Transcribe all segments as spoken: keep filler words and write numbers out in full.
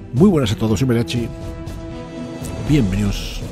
Muy buenas a todos, soy Merachi. Bienvenidos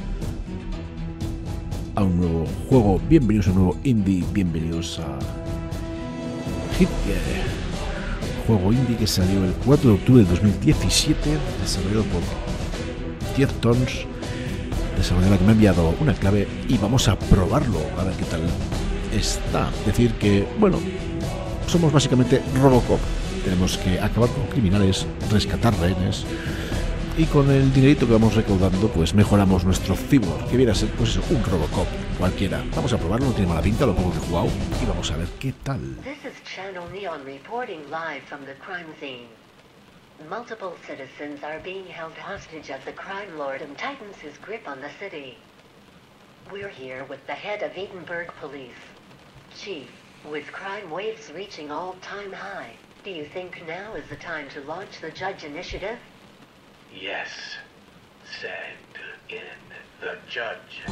a un nuevo juego, bienvenidos a un nuevo indie, bienvenidos a Hitgear, juego indie que salió el cuatro de octubre de dos mil diecisiete, desarrollado por diez Tons, desarrolladora que me ha enviado una clave y vamos a probarlo, a ver qué tal está. Decir que, bueno, somos básicamente Robocop. Tenemos que acabar con criminales, rescatar rehenes y con el dinerito que vamos recaudando pues mejoramos nuestro cyborg, que viene a ser pues un Robocop cualquiera. Vamos a probarlo, no tiene mala pinta lo poco que he jugado y vamos a ver qué tal. This is Channel Neon reporting live from the crime scene. Multiple citizens are being held hostage as the crime lord tightens his grip on the city. We're here with the head of Edinburgh Police. Chief, with crime waves reaching all-time high, do you think now is the time to launch the Judge Initiative? Yes. Send in the Judge.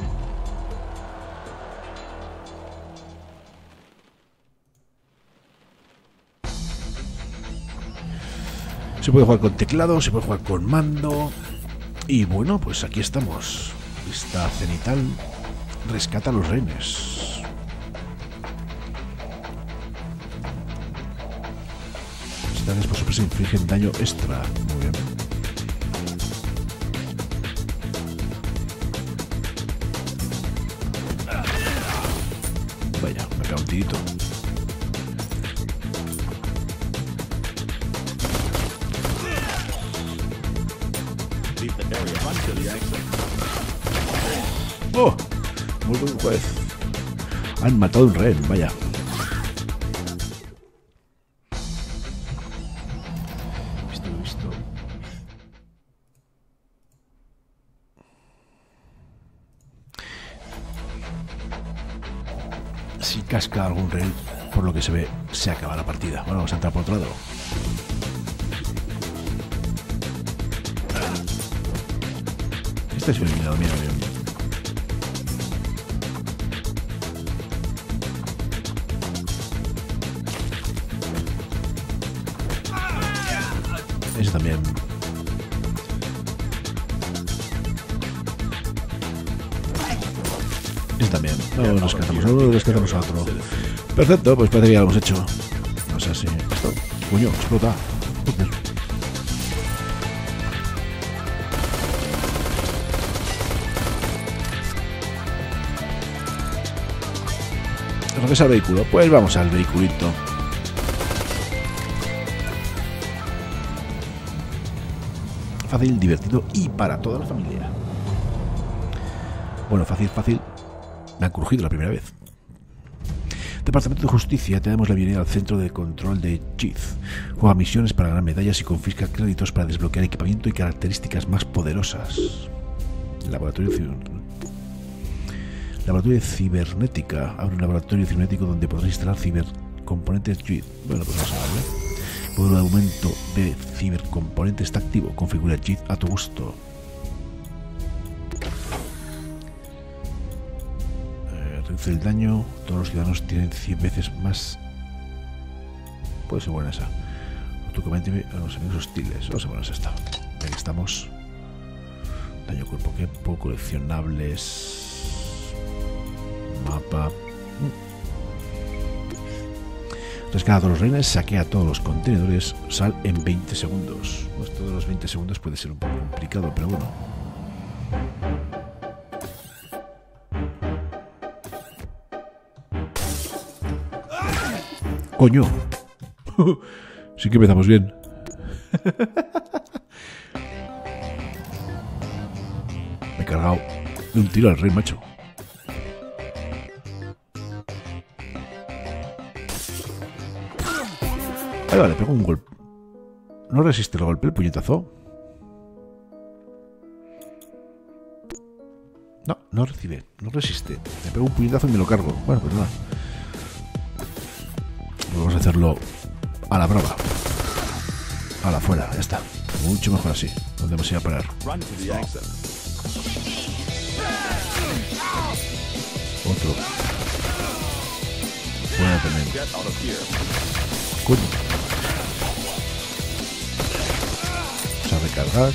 Se puede jugar con teclado, se puede jugar con mando. Y bueno, pues aquí estamos. Vista cenital. Rescata a los rehenes. Titanes por sorpresa infligen daño extra. Muy bien. Vaya, me pega un tirito. ¡Oh! Muy buen juez. Han matado a un rehén, vaya. Si casca algún rehén, por lo que se ve, se acaba la partida. Bueno, vamos a entrar por otro lado. Este es eliminado, mira, mira. Ese también. Ese también. No, rescatamos a uno, rescatamos a otro. Perfecto, pues parece que ya lo hemos hecho. No sé si... Esto... Coño, explota. Joder. Regresa al vehículo. Pues vamos al vehiculito. Fácil, divertido y para toda la familia. Bueno, fácil, fácil. Me han crujido la primera vez. Departamento de Justicia. Tenemos la bienvenida al centro de control de Chief. Juega misiones para ganar medallas y confisca créditos para desbloquear equipamiento y características más poderosas. Laboratorio Laboratorio de cibernética. Abre un laboratorio cibernético donde podrás instalar cibercomponentes Chief. Bueno, pues vamos a darle. Modo de aumento de cibercomponentes está activo. Configura Chief a tu gusto. Reduce el daño. Todos los ciudadanos tienen cien veces más. Puede ser buena esa. Automáticamente a los enemigos hostiles. Vamos a poner esta. Aquí estamos. Daño cuerpo cuerpo. Coleccionables. Mapa. Rescata a todos los rehenes. Saquea todos los contenedores. Sal en veinte segundos. Pues todos los veinte segundos puede ser un poco complicado, pero bueno. Coño. Sí que empezamos bien. Me he cargado de un tiro al rey, macho. Ahí vale, pego un golpe. No resiste el golpe, el puñetazo. No, no recibe, no resiste. Me pego un puñetazo y me lo cargo. Bueno, pues nada. Vamos a hacerlo a la brava. A la fuera, ya está. Mucho mejor así. ¿Dónde vamos a ir a parar? Otro. Fuera también. Coño. recargar.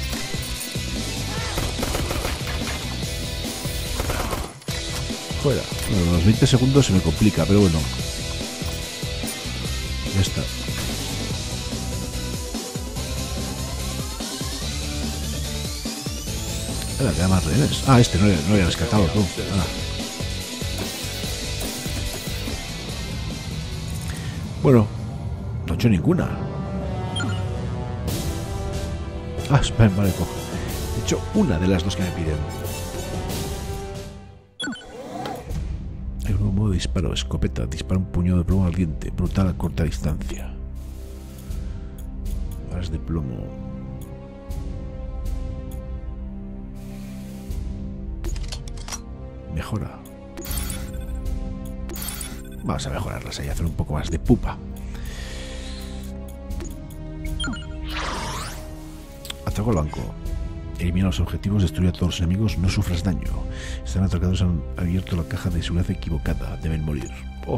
Fuera. Bueno, los veinte segundos se me complica, pero bueno. Ya está. Espera, queda más rehenes. Ah, este no, no había rescatado tú. Ah. Bueno, no he hecho ninguna. Ah, espera, vale, cojo. He hecho una de las dos que me piden. Hay un nuevo modo de disparo, escopeta, dispara un puñado de plomo al diente, brutal a corta distancia. Balas de plomo. Mejora. Vamos a mejorarlas ahí, hacer un poco más de pupa. Atraco al banco. Elimina los objetivos, destruye a todos los enemigos, no sufras daño. Están atracados, han abierto la caja de seguridad equivocada. Deben morir. Oh.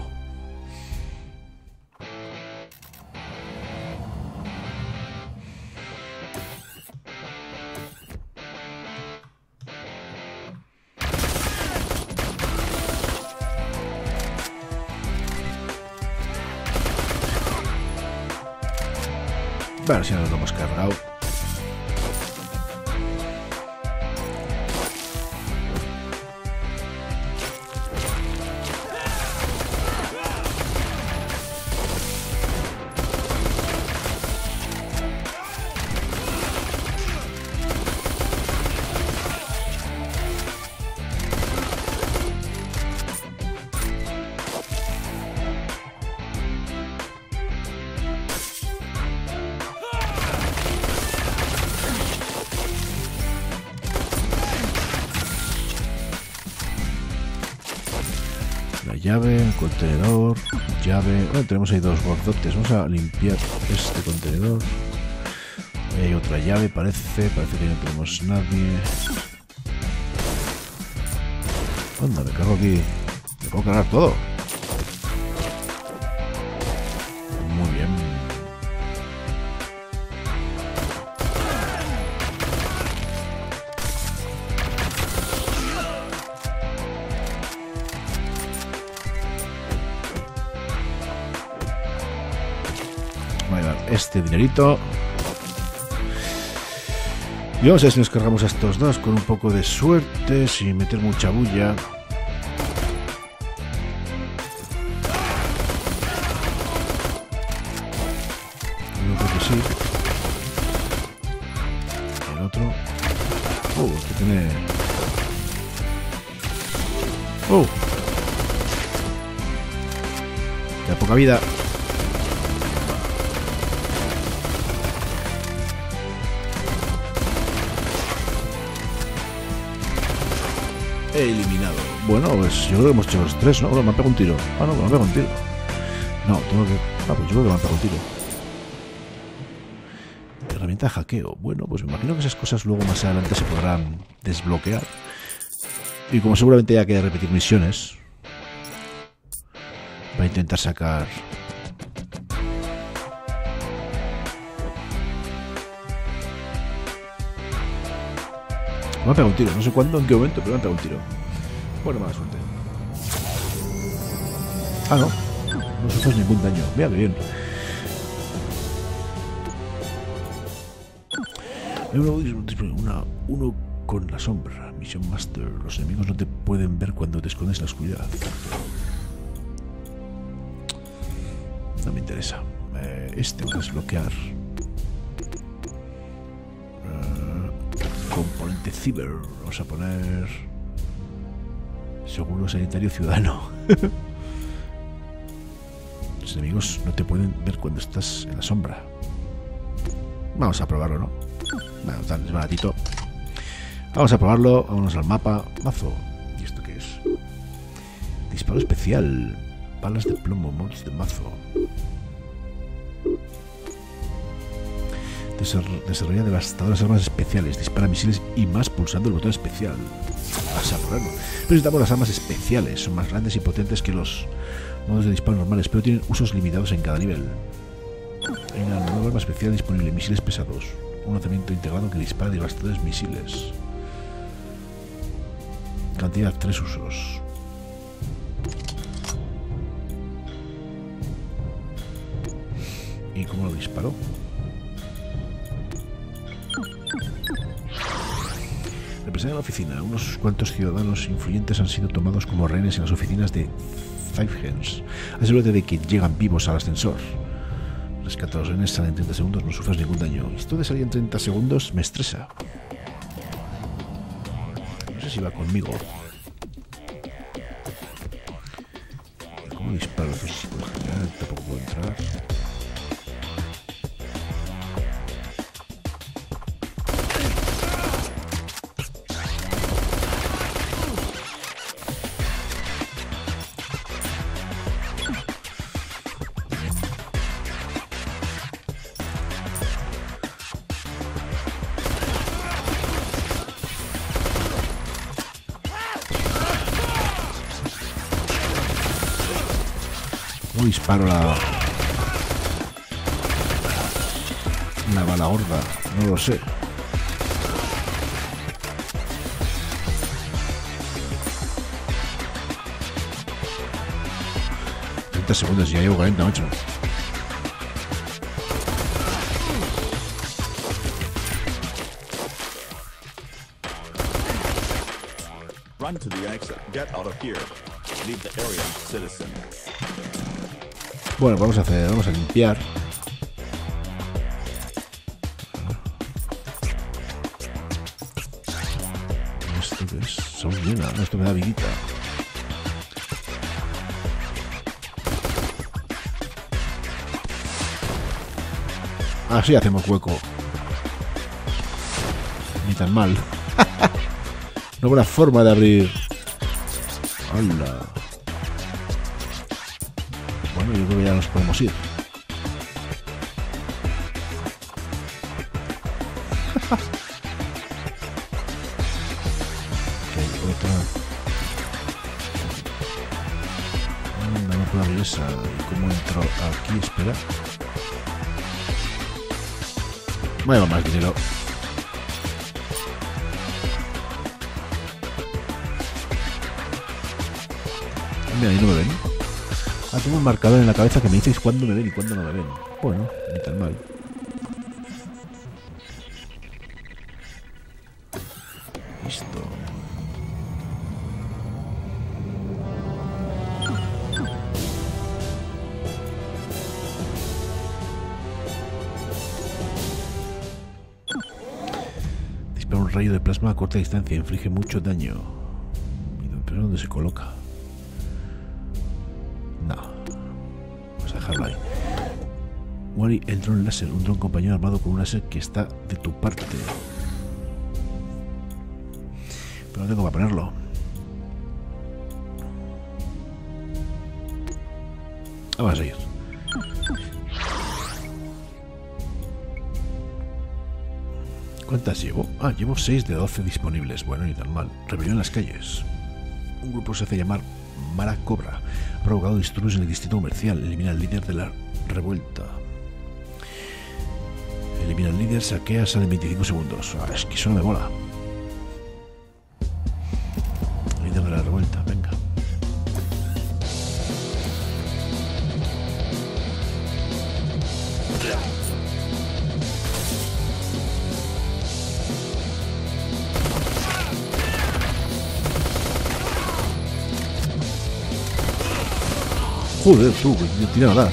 Bueno, si no nos lo hemos cargado. Llave, un contenedor, llave. Bueno, tenemos ahí dos gordotes. Vamos a limpiar este contenedor. Ahí hay otra llave, parece. Parece que no tenemos nadie. Anda, me cargo aquí. Me puedo cargar todo. Muy bien. Este dinerito y vamos a ver si nos cargamos a estos dos con un poco de suerte, sin meter mucha bulla. Yo creo que sí. El otro. Oh, este tiene. Oh, queda poca vida. Eliminado. Bueno, pues yo creo que hemos hecho los tres, ¿no? Bueno, me han pegado un tiro. Ah, no, me han pegado un tiro. No, tengo que... Ah, pues yo creo que me han pegado un tiro. Herramienta de hackeo. Bueno, pues me imagino que esas cosas luego más adelante se podrán desbloquear. Y como seguramente haya que repetir misiones, va a intentar sacar... Me ha pegado un tiro, no sé cuándo, en qué momento, pero me ha pegado un tiro. Bueno, mala suerte. Ah, no. No sufres ningún daño. Mira, qué bien. Hay una, una, uno con la sombra. Mission Master. Los enemigos no te pueden ver cuando te escondes en la oscuridad. No me interesa. Eh, este va a desbloquear. Componente ciber. Vamos a poner seguro sanitario ciudadano. Los enemigos no te pueden ver cuando estás en la sombra. Vamos a probarlo, ¿no? Bueno, tal, es baratito. Vamos a probarlo. Vámonos al mapa. Mazo. ¿Y esto qué es? Disparo especial. Balas de plomo. Mods de mazo. Desarrolla devastadoras armas especiales, dispara misiles y más pulsando el botón especial. Vas a probarlo. Pero necesitamos las armas especiales, son más grandes y potentes que los modos de disparo normales, pero tienen usos limitados en cada nivel. Hay una nueva arma especial disponible, misiles pesados. Un lanzamiento integrado que dispara devastadores misiles. Cantidad tres usos. ¿Y cómo lo disparó? Representa la oficina. Unos cuantos ciudadanos influyentes han sido tomados como rehenes en las oficinas de Fivehands. Asegúrate de que llegan vivos al ascensor. Rescata a los rehenes, salen en treinta segundos, no sufras ningún daño. Esto de salir en treinta segundos me estresa. No sé si va conmigo. ¿Cómo disparo? Pues, por general, tampoco puedo entrar. ¿Cómo disparo la... la bala gorda? No lo sé. treinta segundos, ya llevo cuarenta, macho. Run to the exit. Get out of here. Leave the area, citizen. Bueno, vamos a hacer, vamos a limpiar. Esto que es, son llena, esto me da vidita. Así hacemos hueco. Ni tan mal. No habrá forma de abrir. ¡Hala! Bueno, yo creo que ya nos podemos ir. Ok, otra. No, no puedo abrir esa. ¿Y cómo entro aquí? Espera. Voy a llevar más dinero. Mira, ahí no me ven. Ah, tengo un marcador en la cabeza que me dices cuándo me ven y cuándo no me ven. Bueno, ni tan mal. Listo. Dispara un rayo de plasma a corta distancia. Inflige mucho daño. Pero ¿dónde se coloca? No. Vamos a dejarlo ahí. Wally, el dron láser. Un dron compañero armado con un láser que está de tu parte. Pero no tengo para ponerlo. Vamos a seguir. ¿Cuántas llevo? Ah, llevo seis de doce disponibles. Bueno, ni tan mal. Rebelión en las calles. Un grupo se hace llamar Mara Cobra. Ha provocado disturbios en el distrito comercial. Elimina al líder de la revuelta. Elimina al líder, saquea, sale en veinticinco segundos. Ah, es que eso no me mola. Líder de la revuelta, venga. Joder, tú, que tira a dar.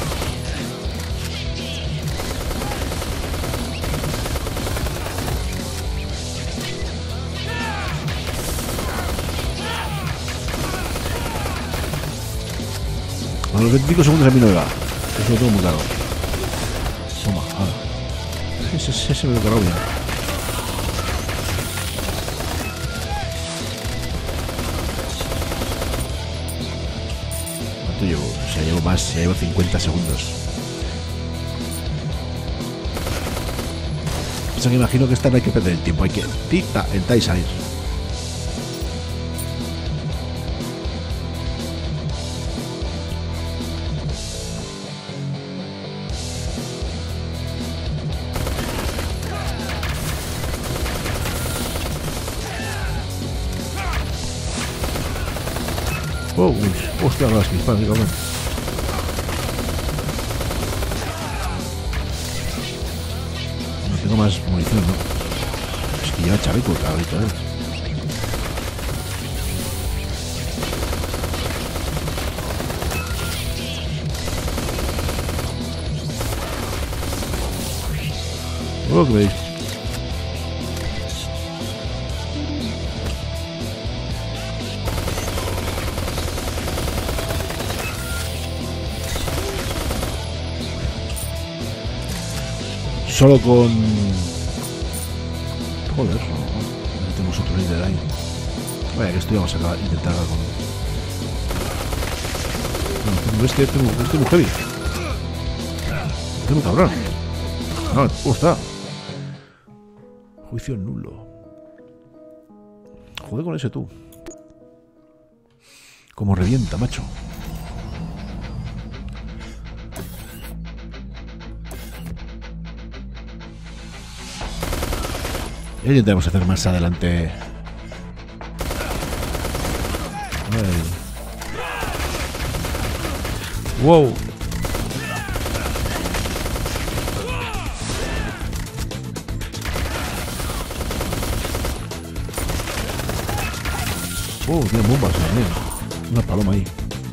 A los veinticinco segundos a mí no me va. Eso lo tengo muy claro. Toma, ahora. Ese, ese, ese me lo cargo bien. ¿Cuánto llevo? O sea, llevo más, ya llevo cincuenta segundos. O sea que imagino que esta no hay que perder el tiempo, hay que tita, entrar y salir. Oh, uy, hostia, las que disparan, cabrón. No tengo más munición, ¿no? Es que lleva chaleco, cabrito, ¿eh? Oh, que veis. Solo con... Joder, no tenemos otro líder ahí. Vaya, que esto ya vamos a acabar, intentar con... No, tengo este, tengo, este muy heavy. Tengo cabrón. No, ¿cómo está? Juicio nulo. Joder con ese tú. Como revienta, macho. Ya intentaremos hacer más adelante. Ay. Wow. Oh, tiene bombas también. Una paloma ahí.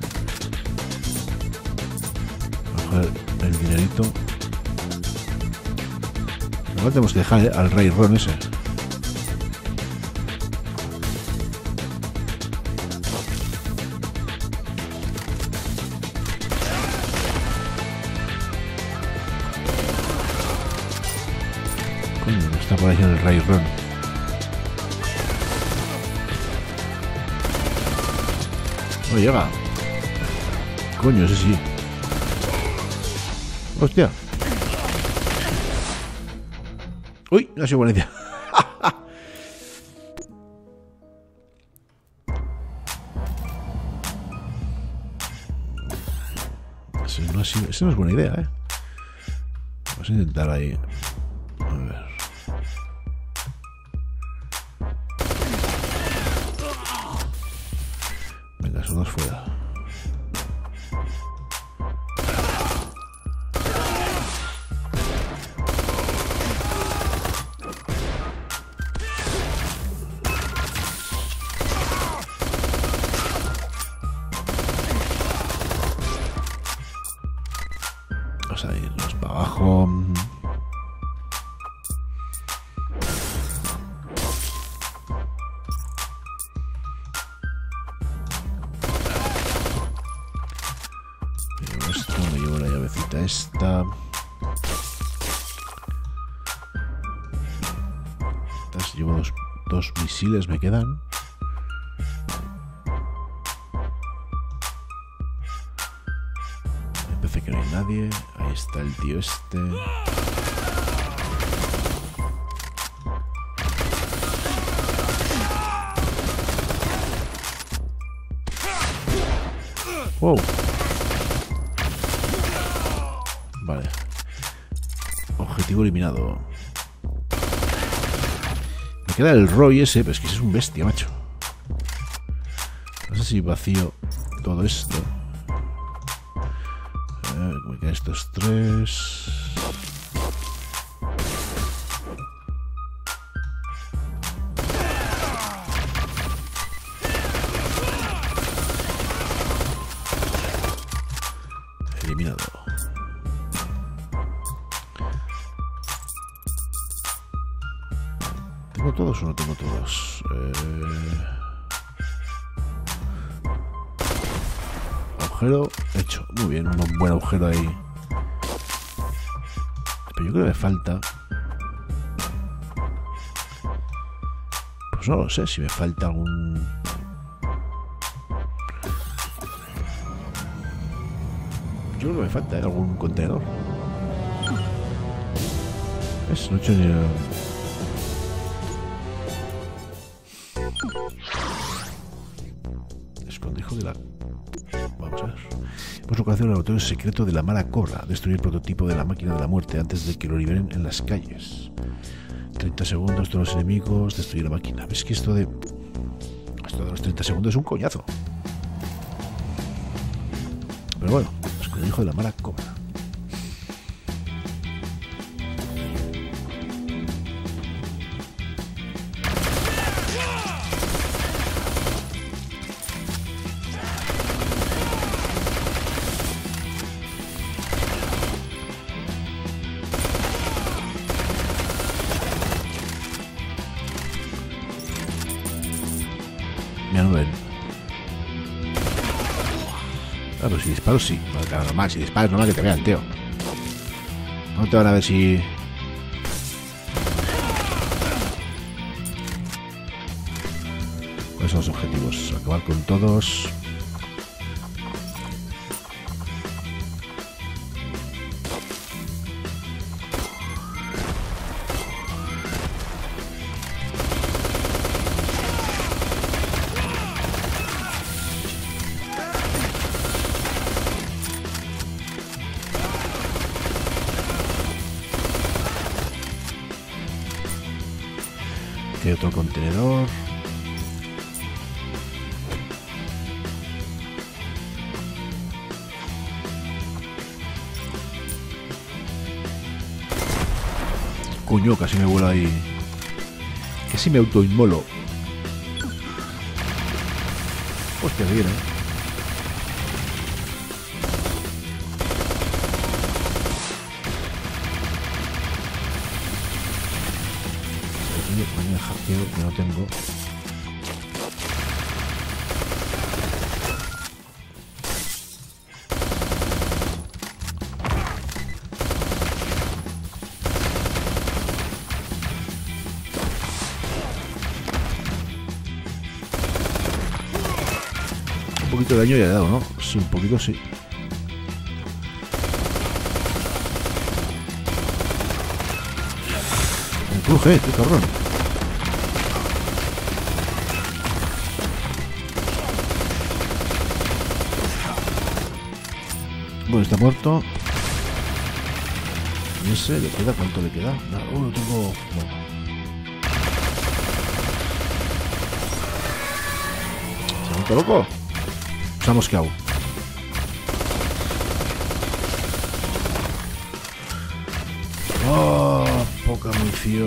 Vamos a coger el dinerito. Ahora tenemos que dejar, ¿eh?, al Rey Ron ese. Coño, está por ahí el Rey Ron. No llega. Coño, ese sí. Hostia. Uy, no ha sido buena idea. Ese no, ha sido, ese no es buena idea, eh. Vamos a intentar ahí. A ver. Venga, son dos fuera. Vamos a irnos para abajo. Esto, me llevo la llavecita esta. Estas, llevo dos, dos misiles, me quedan. Parece que no hay nadie. Ahí está el tío este. Wow. Vale. Objetivo eliminado. Me queda el Roy ese, pero es que ese es un bestia, macho. No sé si vacío todo esto. Me quedan estos tres. Eliminado. ¿Tengo todos o no tengo todos? Eh... Agujero hecho. Muy bien, un buen agujero ahí. Pero yo creo que me falta. Pues no lo sé, si me falta algún... Yo creo que me falta, ¿eh?, algún contenedor. ¿Ves? No he hecho ni... Escondrijo de la... Vamos a ver. Hemos localizado el laboratorio secreto de la mala cobra. Destruir el prototipo de la máquina de la muerte antes de que lo liberen en las calles. treinta segundos, todos los enemigos, destruir la máquina. ¿Ves que esto de... Esto de los treinta segundos es un coñazo? Pero bueno, es que el hijo de la mala cobra. Mira, no ven. Ah, pero si disparo sí. Bueno, claro, normal, si disparas normal que te vean, tío. No te van a ver si... ¿Cuáles son los objetivos? Acabar con todos. Aquí hay otro contenedor. Coño, casi me vuela ahí. Casi me autoinmolo. Hostia, que viene. Coño, hackeo que no tengo. Un poquito de daño ya he dado, ¿no? Sí, un poquito sí. Me cruje, qué cabrón. Bueno, está muerto. ¿Y ese le queda? ¿Cuánto le queda? Oh, lo tengo... Bueno. ¿Se ha vuelto loco? Se ha mosqueado. Oh, poca munición.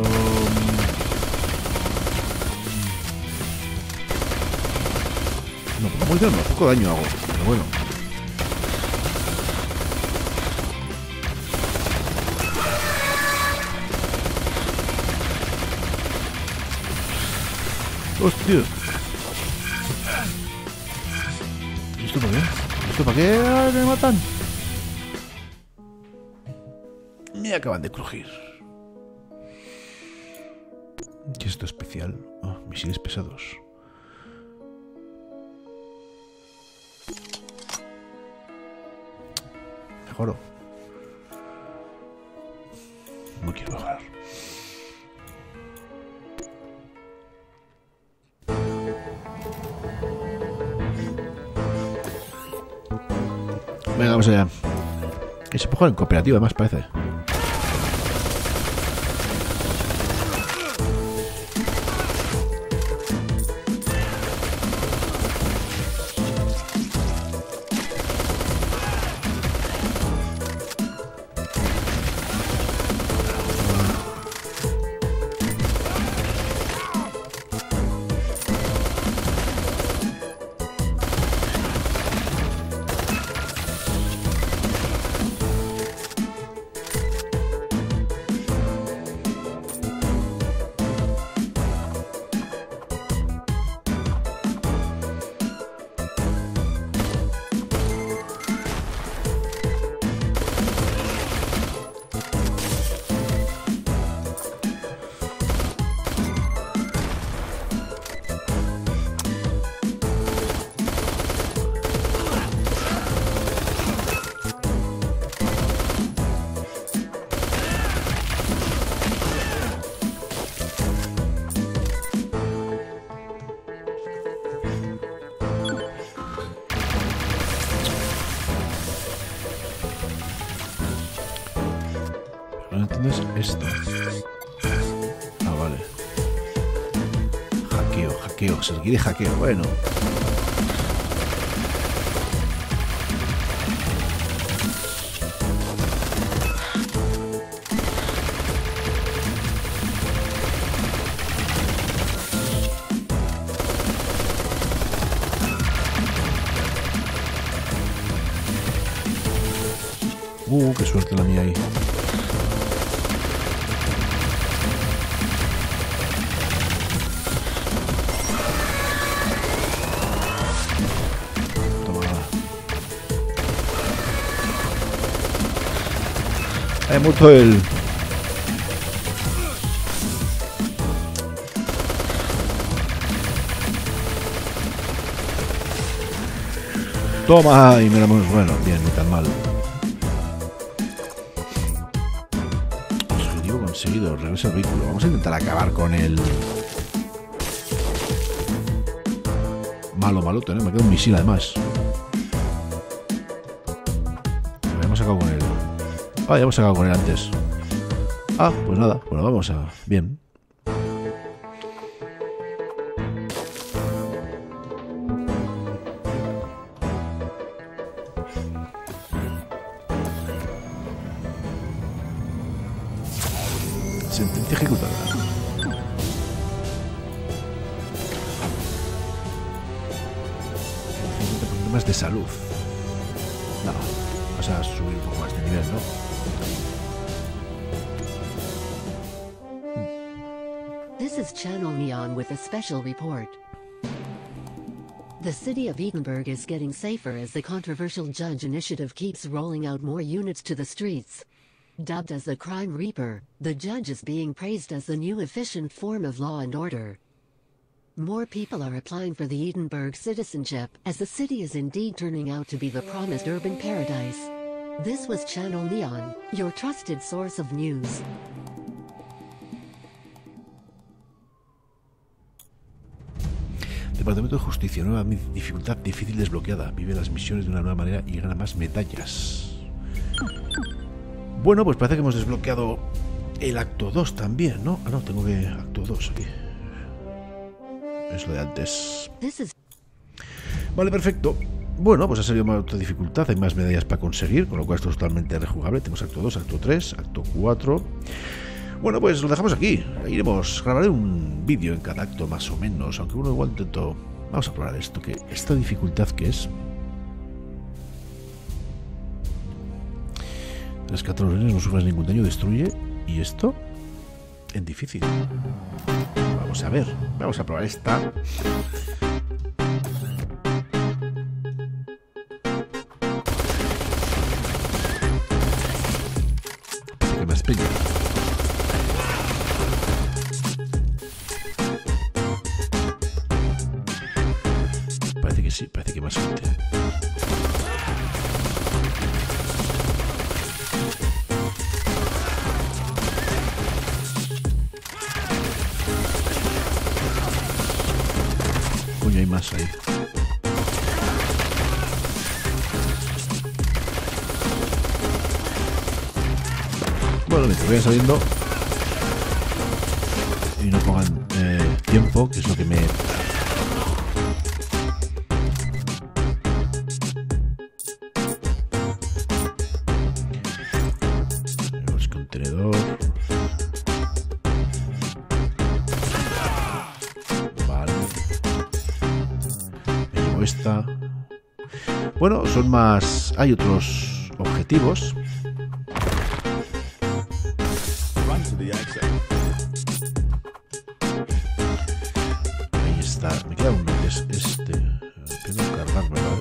No, poca munición no, poco daño hago. Pero bueno. Hostia. ¿Y esto para qué? ¿Esto para qué me matan? Me acaban de crujir. ¿Qué es esto especial? Oh, misiles pesados. Mejoro. No quiero bajar. Venga, vamos allá. Y se puede jugar en cooperativa, más parece. Entonces esto. Ah, vale. Hackeo, hackeo. Se requiere hackeo. Bueno. Uh, qué suerte la mía ahí. Toma. He muerto el... Toma, y miramos, bueno, bien, ni tan mal. Objetivo conseguido, regresa al vehículo. Vamos a intentar acabar con el... Malo, malote, ¿no? Me queda un misil además. Ya hemos acabado con él. Ah, ya hemos acabado con él antes. Ah, pues nada, bueno, vamos a... Bien. Sentencia ejecutada. Problemas de salud. No, vas a subir un poco más de nivel, ¿no? This is Channel Neon with a special report. The city of Edinburgh is getting safer as the controversial Judge initiative keeps rolling out more units to the streets. Dubbed as the Crime Reaper, the Judge is being praised as the new efficient form of law and order. More people are applying for the Edinburgh citizenship, as the city is indeed turning out to be the promised urban paradise. This was Channel Neon, your trusted source of news. Departamento de Justicia, nueva dificultad difícil desbloqueada. Vive las misiones de una nueva manera y gana más medallas. Bueno, pues parece que hemos desbloqueado el acto dos también, ¿no? Ah, no, tengo que... acto dos aquí. Es lo de antes. Vale, perfecto. Bueno, pues ha salido más otra dificultad. Hay más medallas para conseguir, con lo cual esto es totalmente rejugable. Tenemos acto dos, acto tres, acto cuatro. Bueno, pues lo dejamos aquí. Iremos, grabaré un vídeo en cada acto más o menos, aunque uno igual intento... Vamos a probar esto, que esta dificultad que es... Rescata a los rehenes, no sufras ningún daño, destruye. ¿Y esto? En difícil. Vamos a ver. Vamos a probar esta. ¿Qué más peña? Parece que sí, parece que más gente. Coño, hay más ahí. Bueno, mientras vayan saliendo y no pongan eh, tiempo, que es lo que me... El contenedor. Vale. Me llevo esta. Bueno, son más... Hay otros objetivos. Ahí está. Me queda uno que es este. Tengo que cargar, ¿verdad?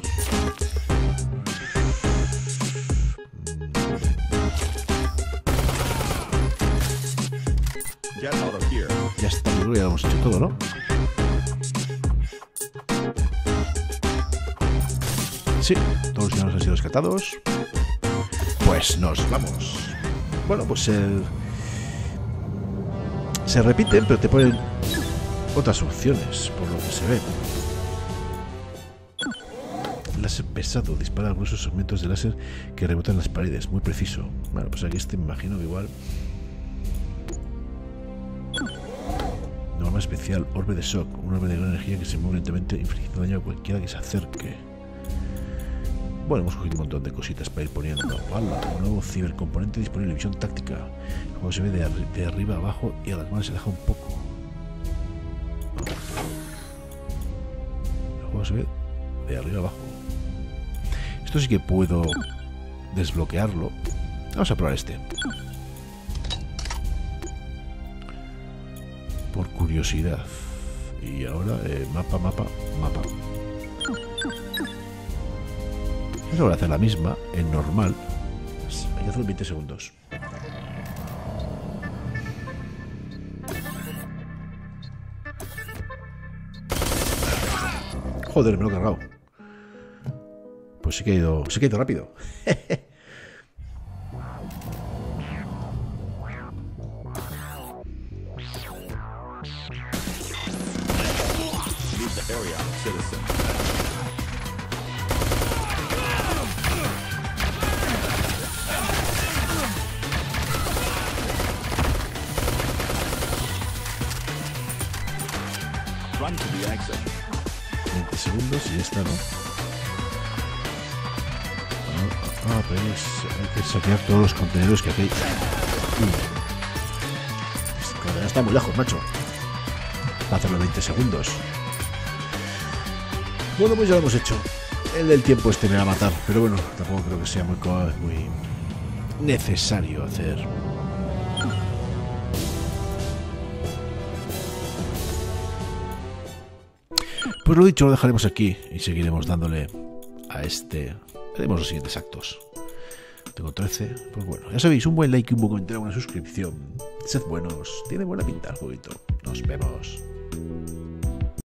Ya está, yo creo que ya lo hemos hecho todo, ¿no? Sí, todos los ciudadanos han sido rescatados. Pues nos vamos. Bueno, pues el... se repiten, pero te ponen otras opciones, por lo que se ve. Láser pesado, dispara gruesos segmentos de láser que rebotan en las paredes, muy preciso. Bueno, pues aquí este me imagino que igual... Norma especial, orbe de shock, un orbe de gran energía que se mueve lentamente infligiendo daño a cualquiera que se acerque. Bueno, hemos cogido un montón de cositas para ir poniendo. ¡Hala! Un nuevo cibercomponente disponible, visión táctica. El juego se ve de, arri de arriba a abajo y a las manos se aleja un poco. El juego se ve de arriba a abajo. Esto sí que puedo desbloquearlo. Vamos a probar este. Por curiosidad. Y ahora, eh, mapa, mapa, mapa. Vamos a hacer la misma, en normal. Hay que hacer veinte segundos. Joder, me lo he cargado. Pues sí que ha ido, sí que ha ido rápido. Leave the area, citizen. Run to the exit. veinte segundos y ya está, ¿no? Ah, ah, pues hay que saquear todos los contenedores que aquí hay. Uy. Este contenedor está muy lejos, macho. Para hacerlo veinte segundos. Bueno, pues ya lo hemos hecho. El del tiempo este me va a matar, pero bueno, tampoco creo que sea muy, muy necesario hacer. Pues lo dicho, lo dejaremos aquí y seguiremos dándole a este. Haremos los siguientes actos. Tengo trece. Pues bueno, ya sabéis, un buen like, un buen comentario, una suscripción. Sed buenos. Tiene buena pinta el jueguito. Nos vemos.